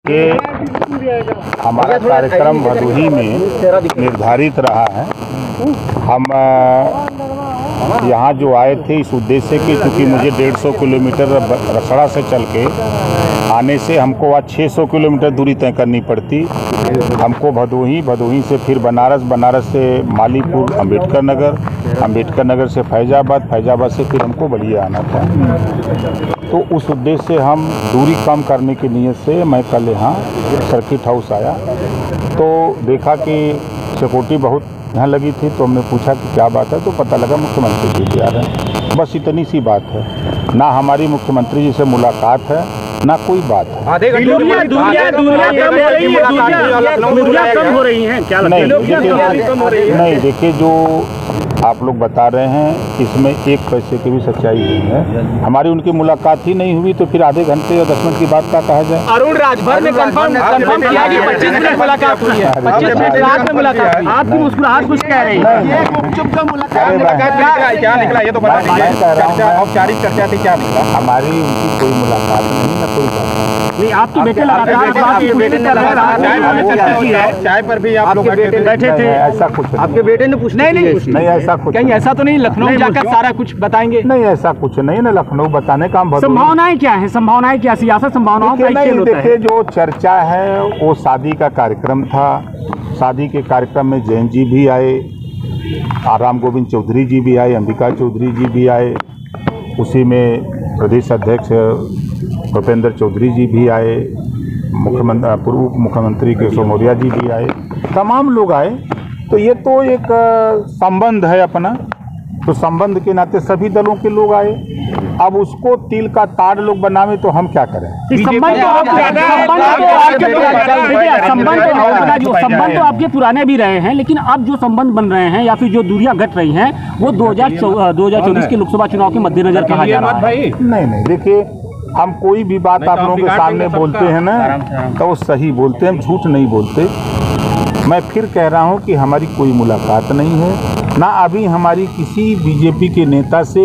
देखिए, हमारा कार्यक्रम भदोही में निर्धारित रहा है। हम यहाँ जो आए थे इस उद्देश्य कि चूँकि मुझे 150 किलोमीटर रसड़ा से चल के आने से हमको आज 600 किलोमीटर दूरी तय करनी पड़ती। हमको भदोही से फिर बनारस से मालीपुर, अम्बेडकर नगर से फैजाबाद से फिर हमको बलिया आना था। तो उस उद्देश्य से हम दूरी कम करने की नीयत से मैं कल यहाँ सर्किट हाउस आया तो देखा कि सिक्योरिटी बहुत यहाँ लगी थी। तो हमने पूछा कि क्या बात है, तो पता लगा मुख्यमंत्री जी भी आ रहे हैं। बस इतनी सी बात है, ना हमारी मुख्यमंत्री जी से मुलाकात है ना कोई बात है। नहीं, देखिए जो आप लोग बता रहे हैं इसमें एक पैसे की भी सच्चाई नहीं है। हमारी उनकी मुलाकात ही नहीं हुई तो फिर आधे घंटे या 10 मिनट की बात का कहा जाए। अरुण राजभर ने कंफर्म किया कि 25 मिनट मुलाकात हुई है, 25 मिनट रात में मुलाकात हुई। आपकी मुस्कुराहट कुछ कह रही है। क्या निकला ये तो बता दीजिए। औपचारिक चर्चा थी, क्या निकला? हमारी उनकी कोई मुलाकात नहीं, ना कोई बात नहीं। आपके बेटे चाय पर भी आप लोग बैठे थे, ऐसा कुछ आपके बेटे ने पूछा नहीं ऐसा कुछ कहीं ऐसा तो नहीं लखनऊ जाकर सारा कुछ बताएंगे? नहीं, ऐसा कुछ नहीं ना, लखनऊ बताने का हम संभावनाएं क्या है? संभावनाएं क्या सियासत संभावनाओं का खेल होता है? देखिए जो चर्चा है वो शादी का कार्यक्रम था। शादी के कार्यक्रम में जैन जी भी आए, राम गोविंद चौधरी जी भी आए, अंबिका चौधरी जी भी आए, उसी में प्रदेश अध्यक्ष भूपेंद्र चौधरी जी भी आए, पूर्व मुख्यमंत्री केशव मौर्य जी भी आए, तमाम लोग आए। तो ये तो एक संबंध है अपना, तो संबंध के नाते सभी दलों के लोग आए। अब उसको तिल का ताड़ लोग बनावे तो हम क्या करें? संबंध तो आपके पुराने भी रहे हैं, लेकिन अब जो संबंध बन रहे हैं या फिर जो दूरियां घट रही हैं वो 2024 के लोकसभा चुनाव के मद्देनजर कहा जा रहा है। नहीं, देखिए हम कोई भी बात आप लोगों के सामने बोलते हैं ना तो वो सही बोलते हैं, हम झूठ नहीं बोलते। मैं फिर कह रहा हूं कि हमारी कोई मुलाकात नहीं है, ना अभी हमारी किसी बीजेपी के नेता से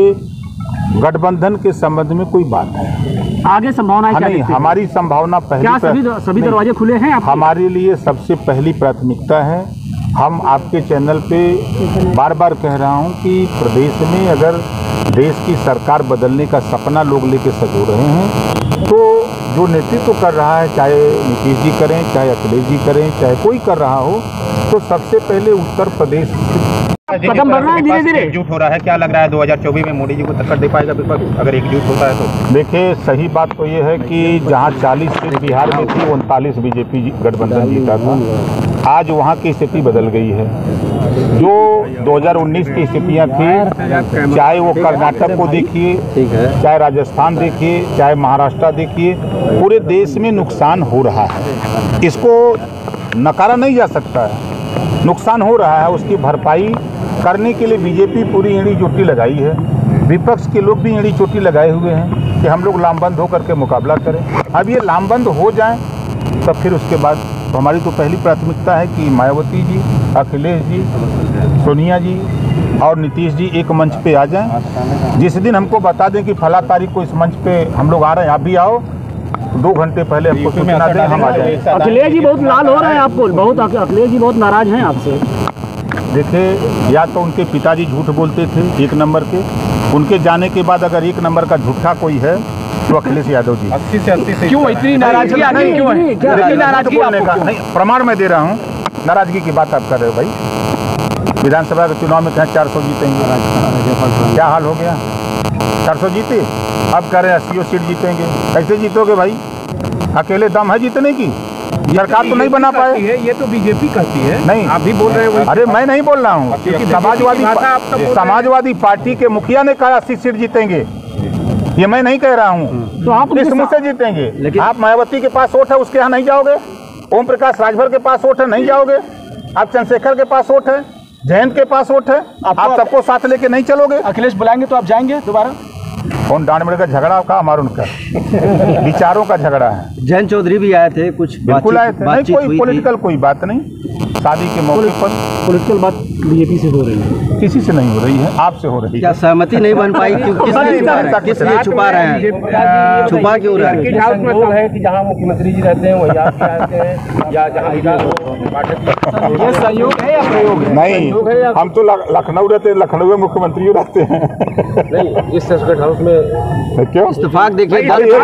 गठबंधन के संबंध में कोई बात है। आगे संभावना क्या? नहीं, हमारी संभावना सभी दरवाजे खुले हैं। हमारे लिए सबसे पहली प्राथमिकता है, हम आपके चैनल पे बार बार कह रहा हूं कि प्रदेश में अगर देश की सरकार बदलने का सपना लोग लेके सजो रहे हैं तो जो नेतृत्व कर रहा है, चाहे नीतीश जी करें, चाहे अखिलेश जी करें, चाहे कोई कर रहा हो, तो सबसे पहले उत्तर प्रदेश कदम बढ़ रहा है, धीरे धीरे एकजुट हो रहा है। क्या लग रहा है 2024 में मोदी जी को टक्कर दे पाएगा विपक्ष अगर एकजुट होता है तो? देखिए सही बात तो ये है कि जहां 40 सीट बिहार में थी 39 बीजेपी गठबंधन जीता था। आज वहां की स्थिति बदल गई है। जो 2019 की स्थितियां थी, चाहे वो कर्नाटक को देखिए, चाहे राजस्थान देखिए, चाहे महाराष्ट्र देखिए, पूरे देश में नुकसान हो रहा है। इसको नकारा नहीं जा सकता है, नुकसान हो रहा है। उसकी भरपाई करने के लिए बीजेपी पूरी एड़ी चोटी लगाई है, विपक्ष के लोग भी एड़ी चोटी लगाए हुए हैं कि हम लोग लामबंद होकर के मुकाबला करें। अब ये लामबंद हो जाएं तो फिर उसके बाद तो हमारी तो पहली प्राथमिकता है कि मायावती जी, अखिलेश जी, सोनिया जी और नीतीश जी एक मंच पे आ जाएं। जिस दिन हमको बता दें कि फला तारीख को इस मंच पे हम लोग आ रहे हैं, आप भी आओ, 2 घंटे पहले हमको सूचना दें, हम आ जाएं। अखिलेश जी बहुत लाल हो रहे हैं, आपको बहुत अखिलेश जी बहुत नाराज हैं आपसे। देखिए या तो उनके पिताजी झूठ बोलते थे 1 नंबर के, उनके जाने के बाद अगर 1 नंबर का झूठा कोई है तो अखिलेश यादव जी। 80 से 80 क्यों इतनी नाराजगी? क्यों है? इतनी नाराजगी का नहीं, प्रमाण मैं दे रहा हूँ। नाराजगी की बात आप कर रहे हो भाई, विधानसभा के चुनाव में कहें 400 जीतेंगे, क्या हाल हो गया? 400 जीते, अब कह रहे हैं 80 सीट जीतेंगे। कैसे जीतोगे भाई? अकेले दम है जीतने की? सरकार तो नहीं बना पाए। ये तो बीजेपी कहती है। नहीं, आप भी बोल रहे हो। अरे मैं नहीं बोल रहा हूँ, समाजवादी पार्टी के मुखिया ने कहा 80 सीट जीतेंगे, ये मैं नहीं कह रहा हूँ। तो आप इस मुझसे जीतेंगे। लेकिन आप मायावती के पास वोट है, उसके यहाँ नहीं जाओगे। ओम प्रकाश राजभर के पास वोट है, नहीं जाओगे। आप चंद्रशेखर के पास वोट है, जयंत के पास वोट है, आप सबको साथ लेके नहीं चलोगे। अखिलेश बुलाएंगे तो आप जाएंगे दोबारा? कौन डांड मेड़ का झगड़ा का हमारा उनका विचारों का झगड़ा है। जयंत चौधरी भी आए थे, कुछ बिल्कुल आए थे, नहीं कोई पॉलिटिकल कोई बात नहीं। शादी के मौके पर पॉलिटिकल बात बीजेपी से हो रही है? किसी से नहीं हो रही है, आपसे हो रही है। क्या सहमति नहीं बन पाई? क्यों किस लिए छुपा रहे हैं? छुपा क्यों रहे हैं? है कि जहाँ मुख्यमंत्री जी रहते हैं वही आप रहते हैं, या जहाँ ये सहयोग है या प्रयोग है? नहीं, हम तो लखनऊ रहते हैं, लखनऊ में मुख्यमंत्री रहते हैं। नहीं, इस सर्किट हाउस में क्यों इत्तेफाक देखिए,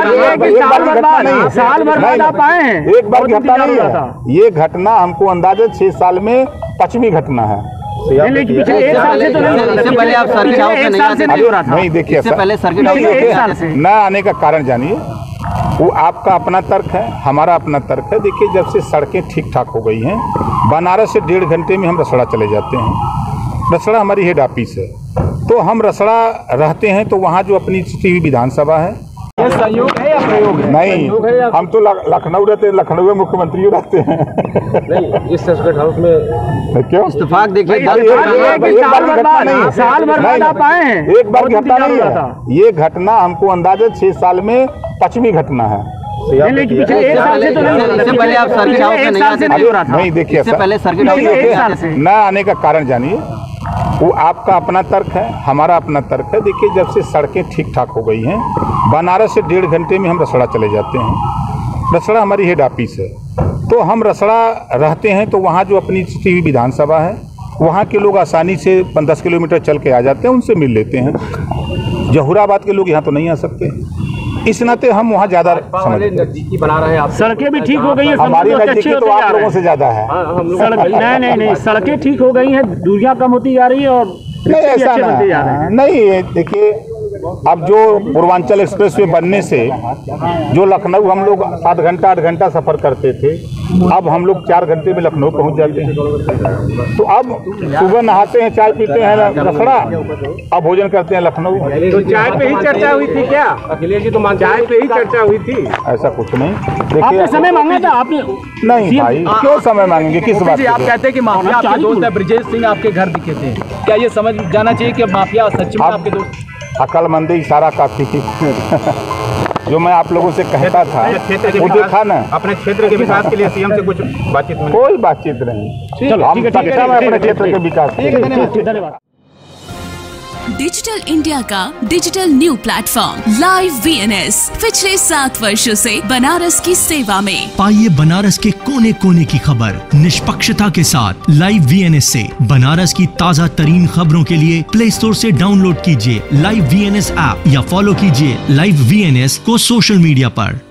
साल भर बाद आप आए हैं, एक बार घटना नहीं है ये घटना, हमको अंदाजा 6 साल में 5वीं घटना है। पिछले 1 साल से तो नहीं, इससे पहले आप सर्किट हाउस में नहीं हो रहा था। नहीं, देखिए इससे पहले सर्किट हाउस में न आने का कारण जानिए, वो आपका अपना तर्क है, हमारा अपना तर्क है। देखिए, जब से सड़कें ठीक ठाक हो गई हैं, बनारस से 1.5 घंटे में हम रसड़ा चले जाते हैं। रसड़ा हमारी हेड ऑफिस है, तो हम रसड़ा रहते हैं, तो वहाँ जो अपनी हुई विधानसभा है। ये सहयोग है या प्रयोग है? नहीं, हम तो लखनऊ रहते हैं, लखनऊ में मुख्यमंत्री रहते हैं। नहीं, इस सर्किट हाउस में क्यों इत्तेफाक देखिए, साल भर बाद आप आए हैं, एक बार घटना नहीं है ये घटना, हमको अंदाजा 6 साल में 5वीं घटना है। पिछले 1 साल से तो नहीं, इससे पहले आप सर्किट हाउस में नहीं हो रहा था। नहीं, देखिए, इससे पहले सर्किट हाउस में न आने का कारण जानिए, वो आपका अपना तर्क है, हमारा अपना तर्क है। देखिए, जब से सड़कें ठीक ठाक हो गई हैं, बनारस से 1.5 घंटे में हम रसड़ा चले जाते हैं। रसड़ा हमारी हेड ऑफिस है, तो हम रसड़ा रहते हैं, तो वहाँ जो अपनी हुई विधानसभा है, वहाँ के लोग आसानी से 10 किलोमीटर चल के आ जाते हैं, उनसे मिल लेते हैं। जहुराबाद के लोग यहाँ तो नहीं आ सकते, इस नाते हम वहाँ ज्यादा नजदीकी बना रहे हैं आप। सड़कें भी ठीक हो गई हैं, हमारी नजदीकी तो आप लोगों से ज्यादा है। नहीं, सड़कें ठीक हो गई हैं, दूरियां कम होती जा रही है और नहीं, ऐसा नहीं। देखिए, अब जो पूर्वांचल एक्सप्रेस वे बनने से जो लखनऊ हम लोग 7 घंटा 8 घंटा सफर करते थे, अब हम लोग 4 घंटे में लखनऊ पहुंच जाते हैं। तो अब सुबह नहाते हैं, चाय पीते हैं रसड़ा, अब भोजन करते हैं लखनऊ। तो चाय पे ही चर्चा हुई थी क्या अखिलेश जी? तो चाय पे ही चर्चा हुई थी, ऐसा कुछ नहीं। आपने समय मांगा था? आपने नहीं भाई, क्यों समय मांगेंगे, किस बात? आप कहते हैं कि माफिया आपके दोस्त है, ब्रजेश सिंह आपके घर दिखे थे, क्या ये समझ जाना चाहिए कि माफिया सच में आपके दोस्त? अकलमंदी इशारा काफी थी। जो मैं आप लोगों से कहता था वो देखा ना। अपने क्षेत्र के विकास के लिए सीएम से कुछ बातचीत में? कोई बातचीत नहीं। चलो, हम सक्षम है अपने क्षेत्र के विकास के लिए। धन्यवाद। डिजिटल इंडिया का digital new platform live VNS पिछले 7 वर्षों से बनारस की सेवा में। पाइए बनारस के कोने कोने की खबर निष्पक्षता के साथ। लाइव VNS से बनारस की ताज़ा तरीन खबरों के लिए प्ले स्टोर से डाउनलोड कीजिए लाइव VNS ऐप या फॉलो कीजिए लाइव VNS को सोशल मीडिया पर।